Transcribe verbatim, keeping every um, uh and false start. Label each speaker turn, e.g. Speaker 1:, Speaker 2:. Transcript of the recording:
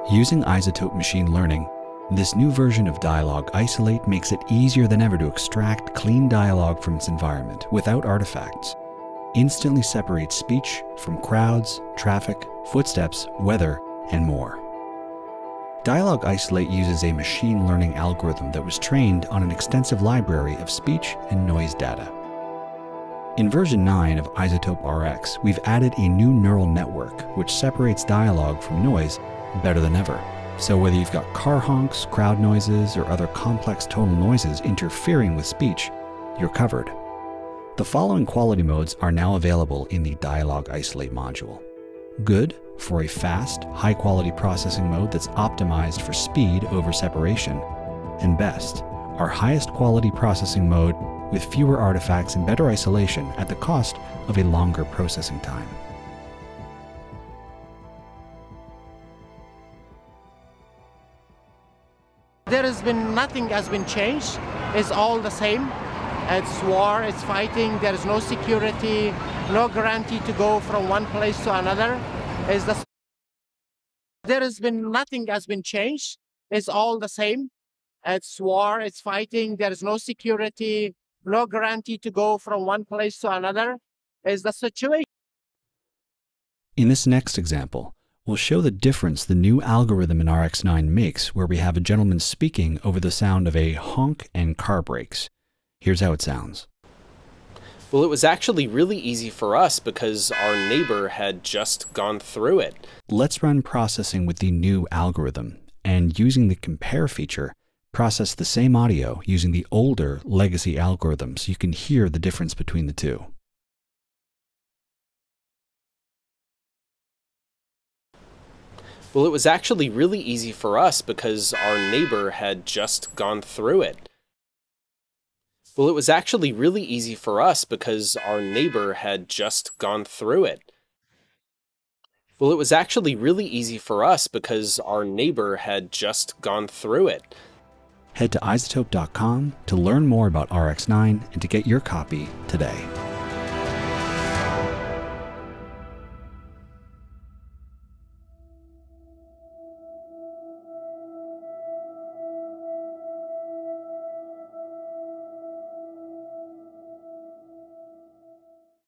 Speaker 1: Using iZotope machine learning, this new version of Dialog Isolate makes it easier than ever to extract clean dialogue from its environment without artifacts. Instantly separates speech from crowds, traffic, footsteps, weather, and more. Dialog Isolate uses a machine learning algorithm that was trained on an extensive library of speech and noise data. In version nine of iZotope R X, we've added a new neural network which separates dialogue from noise better than ever. So whether you've got car honks, crowd noises, or other complex tonal noises interfering with speech, you're covered. The following quality modes are now available in the Dialog Isolate module. Good, for a fast, high-quality processing mode that's optimized for speed over separation. And Best, our highest quality processing mode with fewer artifacts and better isolation at the cost of a longer processing time.
Speaker 2: There has been nothing has been changed. It's all the same. It's war, it's fighting, there is no security, no guarantee to go from one place to another. It's the there has been nothing has been changed. It's all the same. It's war, it's fighting, there is no security, no guarantee to go from one place to another. It's the situation.
Speaker 1: In this next example, we'll show the difference the new algorithm in R X nine makes where we have a gentleman speaking over the sound of a honk and car brakes. Here's how it sounds.
Speaker 3: Well, it was actually really easy for us because our neighbor had just gone through it.
Speaker 1: Let's run processing with the new algorithm and using the compare feature, process the same audio using the older legacy algorithm so you can hear the difference between the two.
Speaker 3: Well, it was actually really easy for us because our neighbor had just gone through it. Well, it was actually really easy for us because our neighbor had just gone through it. Well, it was actually really easy for us because our neighbor had just gone through it.
Speaker 1: Head to izotope dot com to learn more about R X nine and to get your copy today.